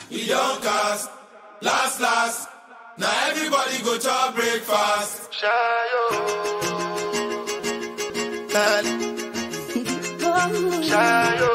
We don't cast, last. Now everybody go to breakfast. Shayo. Shayo.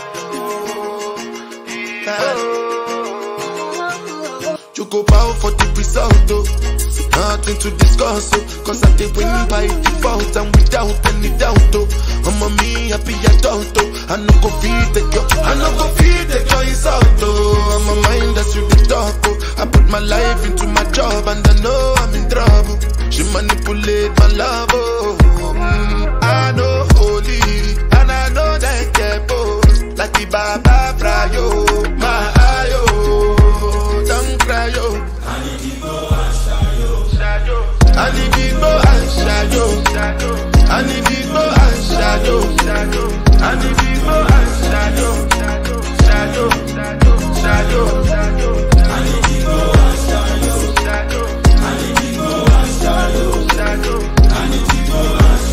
You go bow for the result, though. Nothing to discuss, oh. Cause I did win by default and without any doubt, oh. I'm a me happy adult, oh. I no go feed the girl, insult, oh. I'm a mind that's you the talk, oh. I put my life into my job and I know I'm in trouble. She manipulate my love, oh. I know holy and I know that both. Like the Baba Frio, my ayo, don't cry, yo. I need Igbo and Shayo. I need Igbo and Shayo. I need Igbo and Shayo. I need Igbo and Shayo. Shayo. I need Igbo and Shayo. I need Igbo and Shayo. I need Igbo and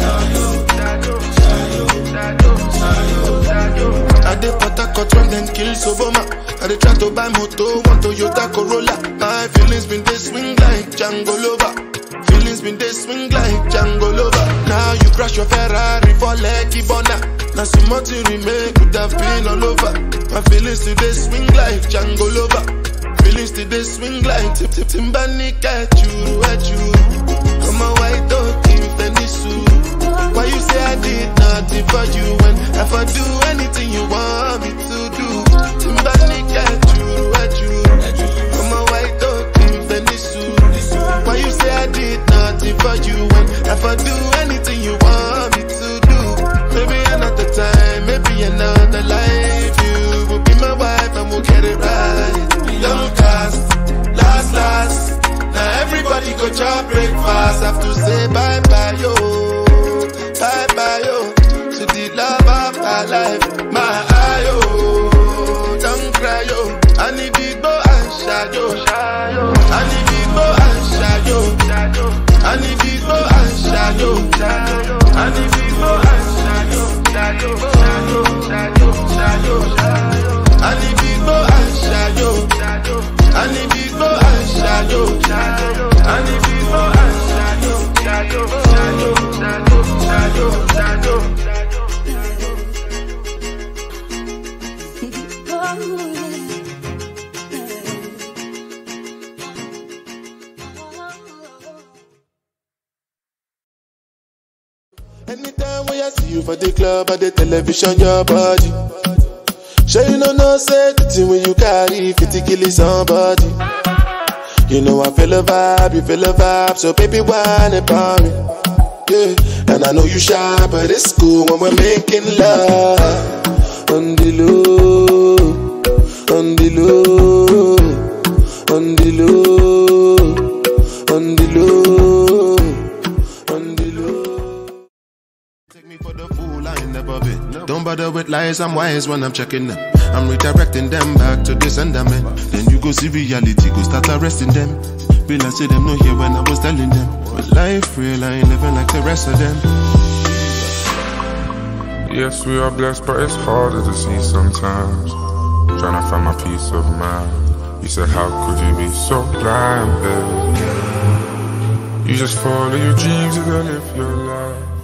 Shayo. I dey Port Harcourt when them kill Soboma. I dey try to buy moto, one Toyota Corolla. My feelings been they swing like Django Lover. Feelings been they swing like Django Lover. Now you crash your Ferrari for Lucky Burna. Now some more to remake could have been all over. My feelings today swing like Django Lover. Feelings today swing like Timbani at you. I'm a white dog in Venice. Why you say I did nothing for you when if I do anything you want me to do? Timbani at you. I'm a white dog in Venice. Why you say I did nothing for you when if I do anything you want me to do? Maybe another time, maybe another life. You will be my wife and we'll get it right. Don't cast, last. Now everybody go to breakfast. Have to say bye-bye, yo. Bye-bye, yo. To the love of my life. My ayo, don't cry, yo. I need Igbo and Shayo. I need Igbo and Shayo. I need Igbo and Shayo. I need Igbo and Shayo. I need Igbo and Shayo. I need Igbo and Shayo. I need Igbo and Shayo. Anytime when I see you for the club or the television, your body. Sure you know say the thing when you carry 50 kill somebody. You know I feel a vibe, you feel a vibe, so baby whine about me. Yeah, and I know you shy, but it's cool when we're making love. On the low, on the low, on the low, on the low, on the low. Take me for the fool, I ain't never been. Don't bother with lies, I'm wise when I'm checking them. I'm redirecting them back to the sender man. Then you go see reality, go start arresting them. Will I say them no here when I was telling them? But life real, I ain't living like the rest of them. Yes, we are blessed, but it's harder to see sometimes. Trying to find my peace of mind. You said, how could you be so blind, baby? You just follow your dreams and live your life.